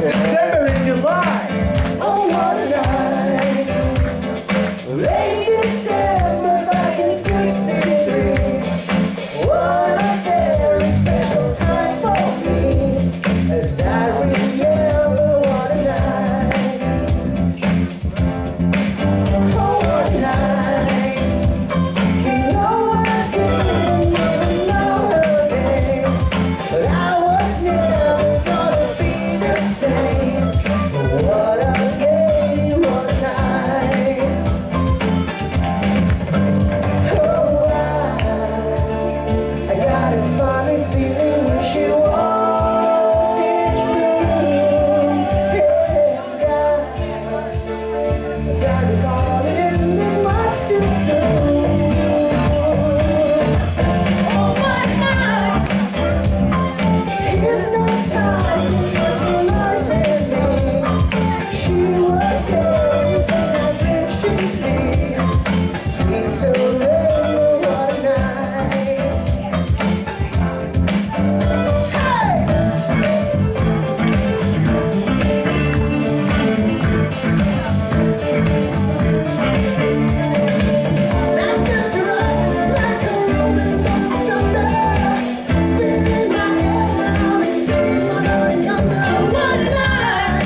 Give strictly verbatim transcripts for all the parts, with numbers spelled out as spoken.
December and July. Oh, what a night. Late December back in sixty-three. What a very special time for me. As I remember, what a night. Oh, what a night. You know I didn't even know her name, but I was never gonna be the same. What a day, what a night. Oh, I, I got a funny feeling when she walked in the room. Yeah, God, as I recall it ended much too soon. Oh, my God, hypnotized and mesmerizing me. She was everything I dreamed she'd be. Sweet surrender, what a night. Hey! I felt to rush like a rolling thunder, spinning my head round and taking my heart younger. What a night!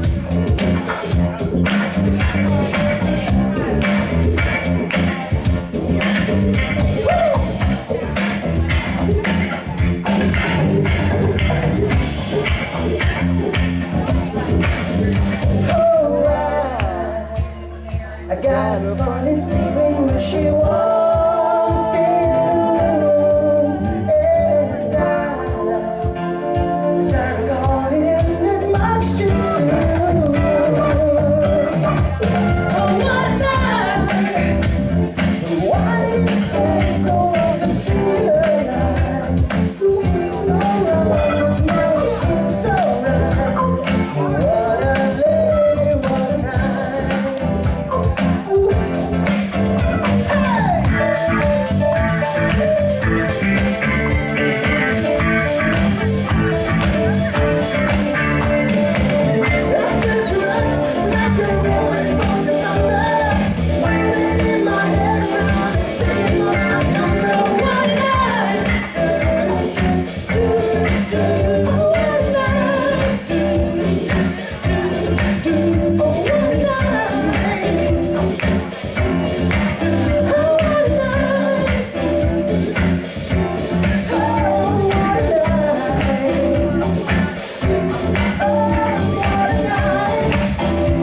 Oh, I, I got a funny feeling when she walked in the room. And I, as I recall it ended much too soon. Oh, what a night. Why did it take so long to see her light? Seems so wrong, now it seems so right. What a lady, what a night. I felt to rush like a rolling thunder, wailing in my head round and taking my heart younger. What a night. Oh, what a night. Oh, what a night. Oh, what a night. Oh, what a night. Oh, what a night.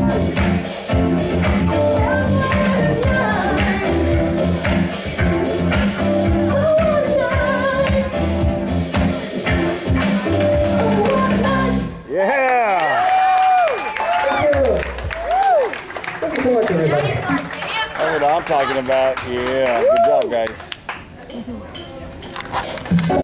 Yeah! Thank you. Thank you so much, everybody. That's what I'm talking about. Yeah, good job, guys.